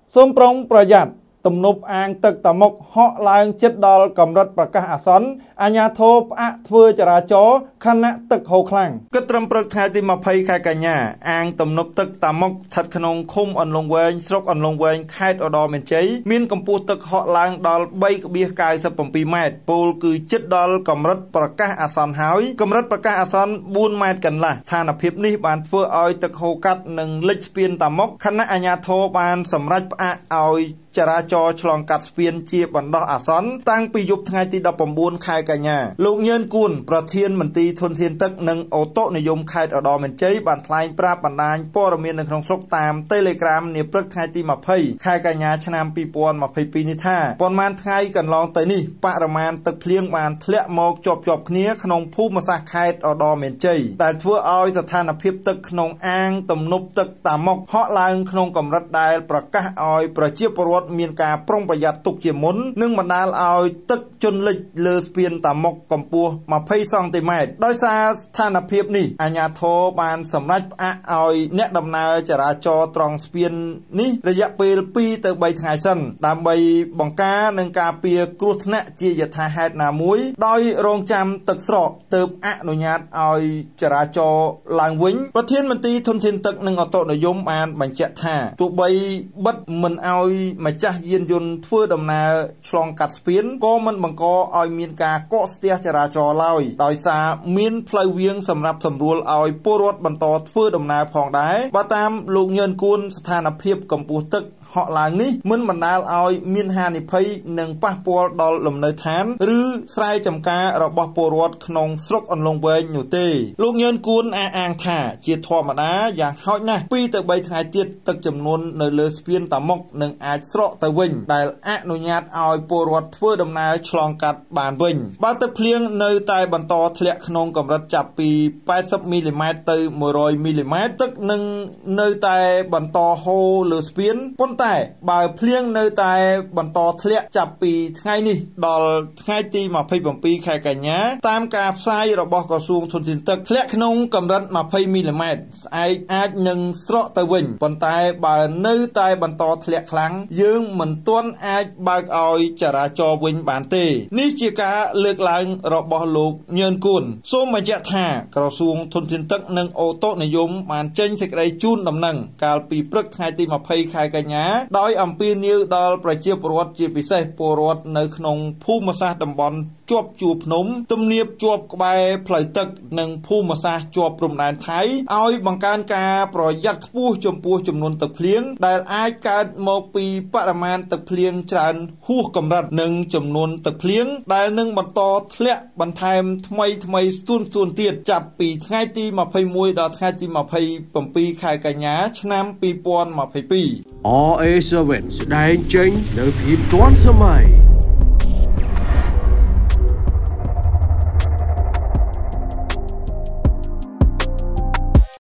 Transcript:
សូមប្រុងប្រយ័ត្នទំនប់អាងទឹកតាមុកហក់ឡើងចិត្តដល់កម្រិតប្រកាសអាសន្នអាជ្ញាធរផ្អាកធ្វើចរាចរណ៍ខណៈទឹកហូរខ្លាំងគិតត្រឹមព្រឹកថ្ងៃទី20 ខែកញ្ញាអាងទំនប់ទឹកតាមុកស្ថិតក្នុងឃុំអន្លង់វែងស្រុកអន្លង់វែងខេត្តឧត្តរមានជ័យមានកម្ពស់ទឹកហក់ឡើងដល់ 3.97 ម៉ែត្រពោលគឺចិត្តដល់កម្រិតប្រកាសអាសន្នហើយកម្រិតប្រកាសអាសន្ន 4 ម៉ែត្រកន្លះស្ថានភាពនេះបានធ្វើឲ្យទឹកហូរកាត់និងលិចស្ពានតាមុកខណៈអាជ្ញាធរបានសម្រេចផ្អាកឲ្យចរាចរណ៍ឆ្លងកាត់ស្ពានជាបណ្ដោះអាសន្នតាំងពីយប់ថ្ងៃទី19 ខែកញ្ញាលោកញឿនគួនប្រធានមន្ត្រីធនធានទឹកនិងអូតូនិយមខេត្តឧត្តរមានជ័យបានថ្លែងប្រាប់បណ្ដាញព័ត៌មាននៅក្នុងស្រុកតាម Telegram នាព្រឹកថ្ងៃទី20 ខែកញ្ញាឆ្នាំ 2022 នេះថាប៉ុន្មានថ្ងៃកន្លងទៅនេះបរិមាណទឹកភ្លៀងបានធ្លាក់មកជាប់គ្នាក្នុងភូមិសាស្ត្រខេត្តឧត្តរមានជ័យដែលធ្វើឲ្យស្ថានភាពទឹកក្នុងអាងទំនប់ទឹកតាមុកហក់ឡើងក្នុងកម្រិតដែលប្រកាសឲ្យប្រជាពលរដ្ឋមានការប្រុងប្រយ័ត្នទុកជាមុននិងបណ្ដាលឲ្យទឹកជន់លិចលើស្ពានតាមុកកម្ពស់20 សង់ទីម៉ែត្រដោយសារស្ថានភាពនេះអាជ្ញាធរបានសម្រេចផ្អាកឲ្យអ្នកដំណើរចរាចរណ៍ត្រង់ស្ពាននេះរយៈពេល 2 ទៅ 3 ថ្ងៃសិនដើម្បីបង្ការនិងការពារគ្រោះថ្នាក់ជាយថាហេតុណាមួយដោយរងចាំទឹកស្រកទើបអនុញ្ញាតឲ្យចរាចរណ៍ឡើងវិញប្រធានមន្ត្រីធនធានទឹកនិងអូតូនិយមបានបញ្ជាក់ថាទោះបីបិទមិនឲ្យម្ចាស់យានយន្តធ្វើដំណើរឆ្លងកាត់ស្ពានក៏មិនបង្កឲ្យមានការកកស្ទះចរាចរណ៍ឡើយដោយសារមានផ្លូវវាងសម្រាប់សម្រួលឲ្យពលរដ្ឋបន្តធ្វើដំណើរផងដែរបើតាមលោកញឿនគួនស្ថានភាពកម្ពស់ទឹកហក់ឡើងនេះមិនបណ្ដាលឲ្យមានហានិភ័យនិងប៉ះពាល់ដល់លំនៅឋានឬស្រែចម្ការរបស់ពលរដ្ឋក្នុងស្រុកអន្លង់វែងនោះទេលោកញឿនគួនអះអាងថាជាធម្មតាយ៉ាងហោចណាស់ 2 ទៅ 3 ថ្ងៃទៀតទឹកចំនួននៅលើស្ពានតាមុកនឹងអាចស្រកទៅវិញដែលអនុញ្ញាតឲ្យពលរដ្ឋធ្វើដំណើរឆ្លងកាត់បានវិញបើទឹកភ្លៀងនៅតែបន្តធ្លាក់ក្នុងកម្រិតចាប់ពី80 មីលីម៉ែត្រទៅ100 មីលីម៉ែត្រទឹកនឹងនៅតែបន្តហូរលើស្ពានប៉ុន្តែបើភ្លៀងនៅតែបន្តធ្លាក់ចាប់ពីថ្ងៃនេះដល់ថ្ងៃទី27 ខែកញ្ញាតាមការផ្សាយរបស់ក្រសួងធនធានទឹកធ្លាក់ក្នុងកម្រិត20 មីលីម៉ែត្រស្អែកអាចនឹងស្រកទៅវិញប៉ុន្តែបើនៅតែបន្តធ្លាក់ខ្លាំងយើងមិនទាន់អាចបើកឲ្យចរាចរណ៍វិញបានទេនេះជាការលើកឡើងរបស់លោកញឿនគួនសូមបញ្ជាក់ថាក្រសួងធនធានទឹកនិងអូតូនិយមបានចេញសេចក្តីជូនដំណឹងកាលពីព្រឹកថ្ងៃទី20 ខែកញ្ញាដោយអំពាវនាវដល់ប្រជាពលរដ្ឋជាពិសេសពលរដ្ឋនៅក្នុងភូមិសាស្ត្រតំបន់ជាប់ជួរភ្នំទំនាបជាប់ក្បែរផ្លូវទឹកនិងភូមិសាស្ត្រជាប់ព្រំដែនថៃឲ្យបង្កើនការប្រយ័ត្នខ្ពស់ចំពោះចំនួនទឹកភ្លៀងដែលអាចកើតមកពីបរិមាណទឹកភ្លៀងច្រើនហួសកម្រិតនិងចំនួនទឹកភ្លៀងដែលនឹងបន្តធ្លាក់បន្ថែមថ្មីស្ទួនទៀតចាប់ពីថ្ងៃទី21ដល់ថ្ងៃទី27 ខែកញ្ញាឆ្នាំ 2022 RA7 ស្ដែងចេញនៅភាពទាន់សម័យ